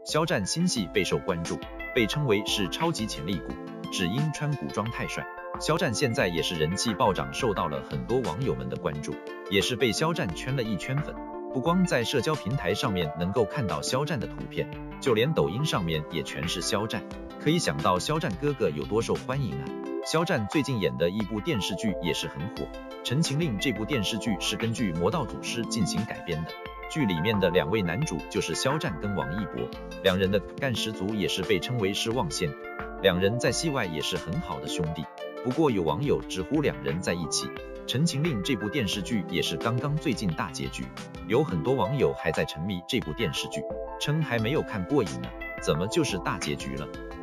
肖战新戏备受关注，被称为是超级潜力股，只因穿古装太帅。肖战现在也是人气暴涨，受到了很多网友们的关注，也是被肖战圈了一圈粉。不光在社交平台上面能够看到肖战的图片，就连抖音上面也全是肖战，可以想到肖战哥哥有多受欢迎啊。肖战最近演的一部电视剧也是很火，《陈情令》这部电视剧是根据《魔道祖师》进行改编的，剧里面的两位男主就是肖战跟王一博，两人的干十足，也是被称为是望线，两人在戏外也是很好的兄弟。不过有网友直呼两人在一起，《陈情令》这部电视剧也是刚刚最近大结局，有很多网友还在沉迷这部电视剧，称还没有看过瘾呢，怎么就是大结局了？